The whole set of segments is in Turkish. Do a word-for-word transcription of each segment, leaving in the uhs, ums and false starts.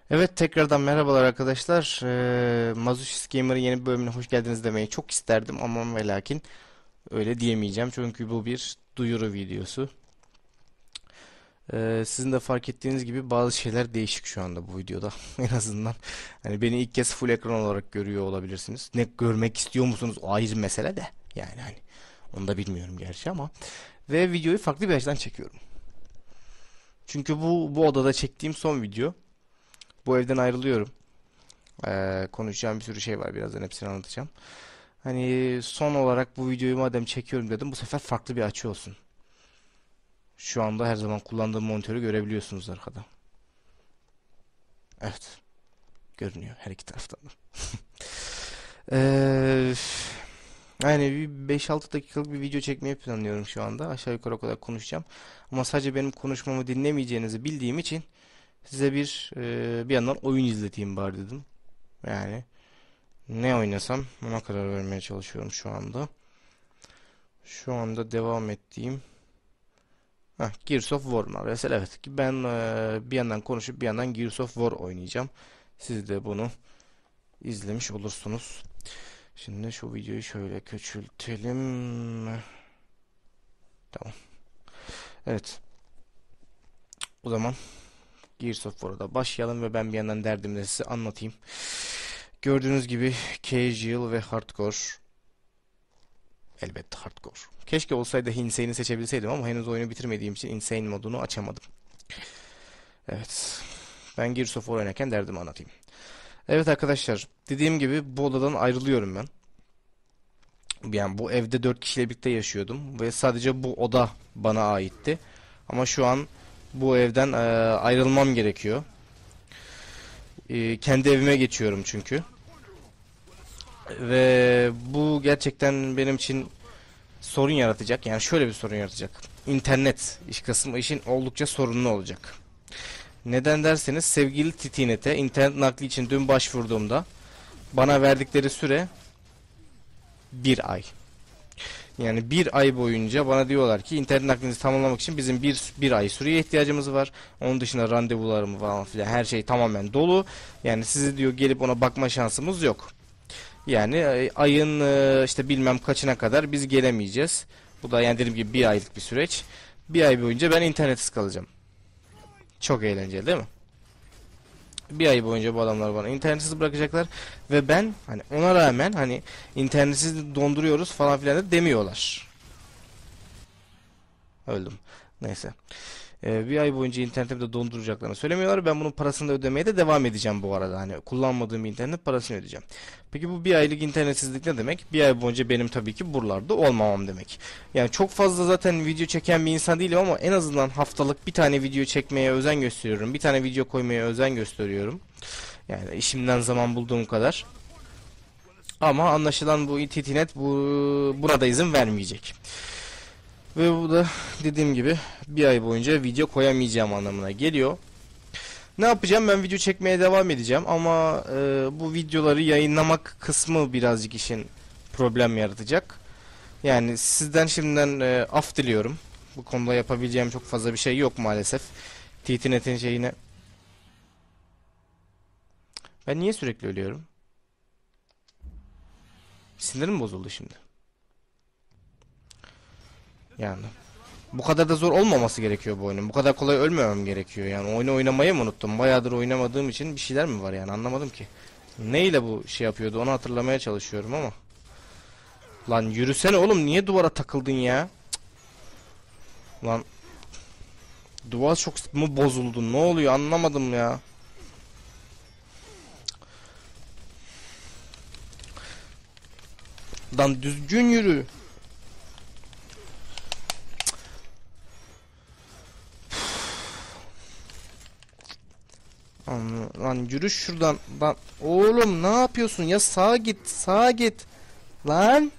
Evet, tekrardan merhabalar arkadaşlar. Ee, Mazushis Gamer'ın yeni bir bölümüne hoş geldiniz demeyi çok isterdim ama ve lakin öyle diyemeyeceğim çünkü bu bir duyuru videosu. Ee, sizin de fark ettiğiniz gibi bazı şeyler değişik şu anda bu videoda. En azından hani beni ilk kez full ekran olarak görüyor olabilirsiniz. Ne görmek istiyor musunuz? O ayrı mesele de. Yani hani onu da bilmiyorum gerçi ama ve videoyu farklı bir açıdan çekiyorum. Çünkü bu bu odada çektiğim son video. Bu evden ayrılıyorum. Ee, konuşacağım bir sürü şey var. Birazdan hepsini anlatacağım. Hani son olarak bu videoyu madem çekiyorum dedim bu sefer farklı bir açı olsun. Şu anda her zaman kullandığım monitörü görebiliyorsunuz arkada. Evet, görünüyor her iki taraftan da. Ee, yani bir beş altı dakikalık bir video çekmeyi planlıyorum şu anda. Aşağı yukarı o kadar konuşacağım. Ama sadece benim konuşmamı dinlemeyeceğinizi bildiğim için size bir e, bir yandan oyun izleteyim bari dedim. Yani ne oynasam ona karar vermeye çalışıyorum şu anda. Şu anda devam ettiğim Heh, Gears of War var. Mesela evet ki ben eee, bir yandan konuşup bir yandan Gears of War oynayacağım. Siz de bunu izlemiş olursunuz. Şimdi şu videoyu şöyle küçültelim. Tamam. Evet. O zaman Gears of War'a da başlayalım ve ben bir yandan derdimi de size anlatayım. Gördüğünüz gibi casual ve hardcore. Elbette hardcore. Keşke olsaydı Insane'i seçebilseydim ama henüz oyunu bitirmediğim için Insane modunu açamadım. Evet. Ben Gears of War oynarken derdimi anlatayım. Evet arkadaşlar, dediğim gibi bu odadan ayrılıyorum ben. Yani bu evde dört kişiyle birlikte yaşıyordum ve sadece bu oda bana aitti. Ama şu an bu evden e, ayrılmam gerekiyor. E, kendi evime geçiyorum çünkü. Ve bu gerçekten benim için sorun yaratacak. Yani şöyle bir sorun yaratacak. İnternet iş kısmı işin oldukça sorunlu olacak. Neden derseniz sevgili Titinet'e internet nakli için dün başvurduğumda bana verdikleri süre bir ay. Yani bir ay boyunca bana diyorlar ki internet naklinizi tamamlamak için bizim bir, bir ay süreye ihtiyacımız var. Onun dışında randevularım falan filan her şey tamamen dolu. Yani sizi diyor gelip ona bakma şansımız yok. Yani e, ayın e, işte bilmem kaçına kadar biz gelemeyeceğiz. Bu da yani dediğim gibi bir aylık bir süreç. Bir ay boyunca ben internetsiz kalacağım. Çok eğlenceli değil mi? Bir ay boyunca bu adamlar bana internetsiz bırakacaklar ve ben hani ona rağmen hani internetsiz donduruyoruz falan filan da demiyorlar. Öldüm. Neyse. Ee, bir ay boyunca internetimi de donduracaklarını söylemiyorlar. Ben bunun parasını da ödemeye de devam edeceğim bu arada. Hani kullanmadığım internet parasını ödeyeceğim. Peki bu bir aylık internetsizlik ne demek? Bir ay boyunca benim tabii ki buralarda olmamam demek. Yani çok fazla zaten video çeken bir insan değilim ama en azından haftalık bir tane video çekmeye özen gösteriyorum. Bir tane video koymaya özen gösteriyorum. Yani işimden zaman bulduğum kadar. Ama anlaşılan bu İTTNet bu buna da izin vermeyecek. Ve bu da dediğim gibi bir ay boyunca video koyamayacağım anlamına geliyor. Ne yapacağım? Ben video çekmeye devam edeceğim ama e, bu videoları yayınlamak kısmı birazcık işin problem yaratacak. Yani sizden şimdiden e, af diliyorum. Bu konuda yapabileceğim çok fazla bir şey yok maalesef. T T Net'in şeyine. Ben niye sürekli ölüyorum? Sinirim bozuldu şimdi. Yani. Bu kadar da zor olmaması gerekiyor bu oyunun. Bu kadar kolay ölmemem gerekiyor. Yani oyunu oynamayı mı unuttum? Bayağıdır oynamadığım için bir şeyler mi var yani anlamadım ki. Neyle bu şey yapıyordu onu hatırlamaya çalışıyorum ama. Lan yürüsene oğlum niye duvara takıldın ya? Lan duvar çok mu bozuldu? Ne oluyor anlamadım ya. Lan düzgün yürü. Lan, lan yürü şuradan. Lan oğlum ne yapıyorsun ya sağa git sağa git. Lan.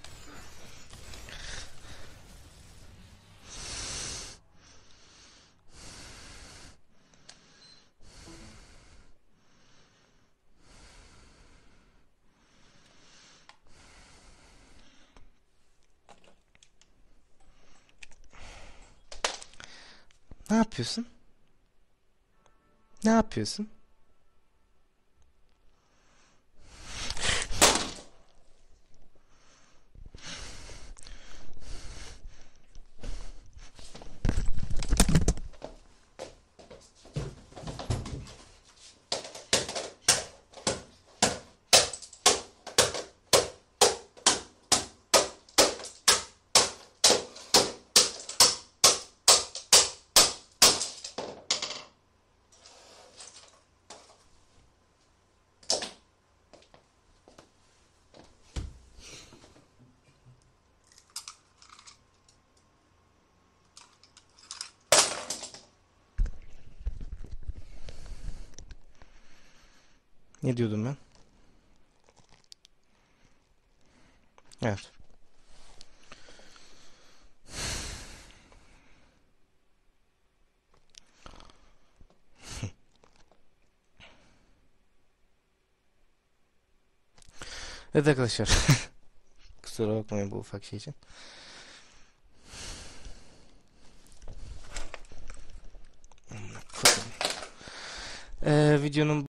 Ne yapıyorsun? Ne yapıyorsun? Ne diyordum ben? Evet. Evet arkadaşlar. Kusura bakmayın bu ufak şey için. Ee, videonun